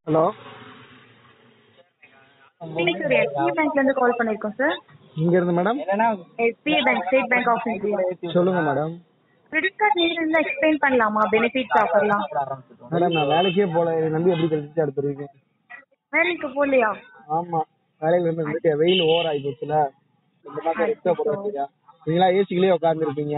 Hello. இல்லைங்க sir, SBI பேங்க்ல இருந்து கால் பண்ணிருக்கோம் சார். இங்க இருந்து madam? SBI bank, state bank of India. சொல்லுங்க மேடம். கிரெடிட் கார்டு நீங்க இருந்தா எக்ஸ்பிளைன் பண்ணலாமா? பெனிஃபிட்ஸ் ஆஃபர்லாம். மேடம் நான் வேலைக்கே போல, இதை நம்பி எப்படி கிரெடிட் கார்டு தருவீங்க? வேலைக்கு போகலையா? ஆமா, வேலையில இருந்து வந்துட்டு வெயில் ஓவர் ஆகி போச்சுல, இந்த மாதிரி ரெஸ்டா போடுறீங்க. நீங்களா ஏசிக்குள்ளேயே உட்காந்துருப்பீங்க.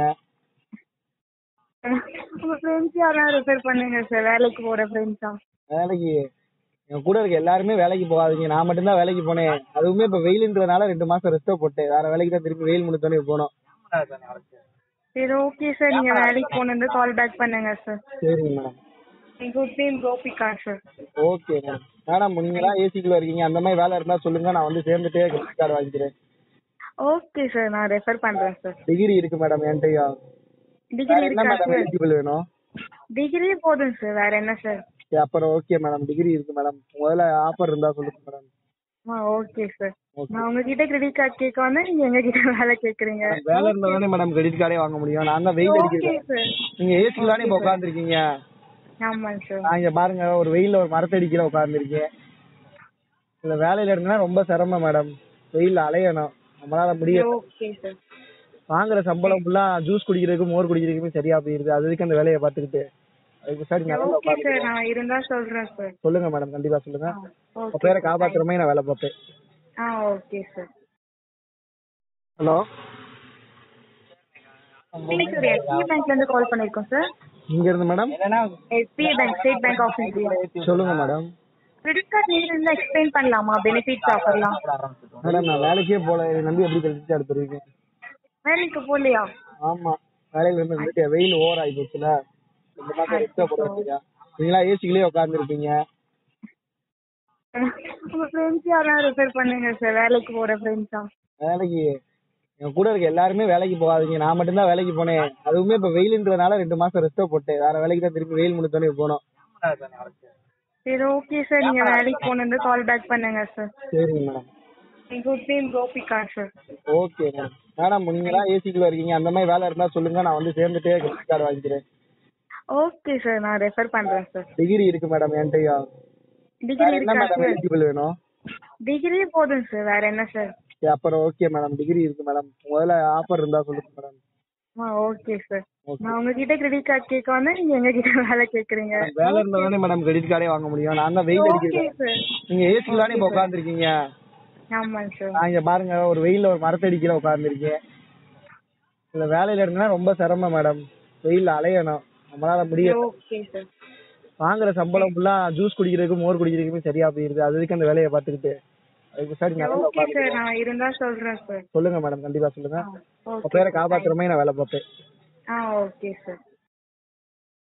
உங்க ஃப்ரெண்ட்ஸ் யாராவது ரெஃபர் பண்ணுங்க சார், வேலைக்கு போற ஃப்ரெண்ட்ஸா. வேலைக்கு என் கூட இருக்க எல்லாருமே வேலைக்கு போகாதீங்க, நான் மட்டும்தான் வேலைக்கு போனேன். அதுவுமே இப்ப வெயிலுன்றதுனால 2 மாசம் ரெஸ்டா போட்டேன். வேற வேலைக்கு தான் திருப்பி வெயில் முடித்தோடனே போனோம். சரி, ஓகே சார், நீங்க வேலைக்கு போனது கால் பேக் பண்ணுங்க சார். சரிங்க madam. Good name Gopika sir. Okay madam. Madam நீங்களா ஏசிக்குள்ள இருக்கீங்க, அந்த மாதிரி வேலை இருந்தா சொல்லுங்க, நான் வந்து சேர்ந்துட்டே கிரெடிட் கார்டு வாங்கிக்கிறேன். ஓகே சார், நான் ரெஃபர் பண்றேன் சார். டிகிரி இருக்கு மேடம் என்கிட்டயா. டிகிரி என்ன இருக்கா மேடம் சார்? எலிஜிபிள் வேணும்? டிகிரி போதும் சார், வேற என்ன சார்? அப்புறம் ஓகே மேடம், டிகிரி இருக்கு மேடம். முதல்ல ஆஃபர் இருந்தா சொல்லுங்க மேடம். Okay sir. நான் உங்ககிட்ட கிரெடிட் கார்டு கேட்க வந்தா நீங்க எங்க கிட்ட வேலை கேக்குறீங்க. வேலை இருந்தா தானே மேடம் கிரெடிட் கார்டே வாங்க முடியும். நான் தான் வெயில் ஓகே அடிக்கிறேன். சார். நீங்க ஏசிக்கு தானே இப்ப உட்காந்துருக்கீங்க. ஆமாங்க சார். நான் இங்க பாருங்க, ஒரு வெயில்ல ஒரு மரத்தடிக்கல உட்காந்துருக்கேன். இந்த வேலையில இருந்தா ரொம்ப சிரமம் மேடம். வெயில்ல அலையணும், நம்மளால முடியும். Okay sir. வாங்குற சம்பளம் ஃபுல்லா ஜூஸ் குடிக்கிறதுக்கு மோர் குடிக்கிறதுக்குமே சரியா போயிருது. அதுக்கு அந்த வேலையை பார்த்துக்கிட்டு அதுக்கு சார் நல்லா ஓகே சார், நான் இருந்தா சொல்றேன் சார். சொல்லுங்க மேடம், கண்டிப்பா சொல்லுங்க. உங்க ஓகே பேரை காப்பாத்துற மாதிரி நான் வேலை பார்ப்பேன். Okay sir. ஹலோ. இல்லைங்க சார், எஸ்பிஐ பேங்க்ல இருந்து கால் பண்ணிருக்கோம் சார். இங்க இருந்து madam? SBI bank, state bank of India. சொல்லுங்க மேடம். கிரெடிட் கார்டு நீங்க இருந்தா எக்ஸ்பிளைன் பண்ணலாமா? பெனிஃபிட்ஸ் ஆஃபர்லாம். மேடம் நான் வேலைக்கே போல, இதை நம்பி எப்படி கிரெடிட் கார்டு தருவீங்க? வேலைக்கு போகலையா? ஆமா, வேலையில இருந்து வந்துட்டு வெயில் ஓவர் ஆகி போச்சுல, இந்த மாதிரி ரெஸ்டா போடுறீங்க. நீங்களா ஏசிக்குள்ளேயே உட்காந்துருப்பீங்க. உங்க ஃப்ரெண்ட்ஸ் யாராவது ரெஃபர் பண்ணுங்க சார், வேலைக்கு போற ஃப்ரெண்ட்ஸா. வேலைக்கு என் கூட இருக்க எல்லாருமே வேலைக்கு போகாதீங்க, நான் மட்டும்தான் வேலைக்கு போனேன். அதுவுமே இப்ப வெயிலுன்றதுனால 2 மாசம் ரெஸ்டா போட்டேன். வேற வேலைக்கு தான் திருப்பி வெயில் முடித்தோடனே போனோம். சரி, ஓகே சார், நீங்க வேலைக்கு போனது கால் பேக் பண்ணுங்க சார். சரிங்க madam. Good name Gopika sir. Okay madam. Madam நீங்களா ஏசிக்குள்ள இருக்கீங்க, அந்த மாதிரி வேலை இருந்தா சொல்லுங்க, நான் வந்து சேர்ந்துட்டே கிரெடிட் கார்டு வாங்கிக்கிறேன். ஓகே சார், நான் ரெஃபர் பண்றேன் சார். டிகிரி இருக்கு மேடம் என்கிட்டயா. டிகிரி என்ன இருக்கா மேடம் சார்? எலிஜிபிள் வேணும்? டிகிரி போதும் சார், வேற என்ன சார்? அப்புறம் ஓகே மேடம், டிகிரி இருக்கு மேடம். முதல்ல ஆஃபர் இருந்தா சொல்லுங்க மேடம். Okay sir. நான் உங்ககிட்ட கிரெடிட் கார்டு கேட்க வந்தா நீங்க எங்க கிட்ட வேலை கேக்குறீங்க. வேலை இருந்தா தானே மேடம் கிரெடிட் கார்டே வாங்க முடியும். நான் தான் வெயில் ஓகே அடிக்கிறேன். சார். நீங்க ஏசிக்கு தானே இப்ப உட்காந்துருக்கீங்க. ஆமாங்க சார். நான் இங்க பாருங்க, ஒரு வெயில்ல ஒரு மரத்தடிக்கல உட்காந்துருக்கேன். இந்த வேலையில இருந்தா ரொம்ப சிரமம் மேடம். வெயில்ல அலையணும், நம்மளால முடியும். Okay sir. வாங்குற சம்பளம் ஃபுல்லா ஜூஸ் குடிக்கிறதுக்கு மோர் குடிக்கிறதுக்குமே சரியா போயிருது. அதுக்கு அந்த வேலையை பார்த்துக்கிட்டு அதுக்கு சார் நல்லா ஓகே சார், நான் இருந்தா சொல்றேன் சார். சொல்லுங்க மேடம், கண்டிப்பா சொல்லுங்க. உங்க ஓகே பேரை காப்பாத்துற மாதிரி நான் வேலை பார்ப்பேன். Okay sir.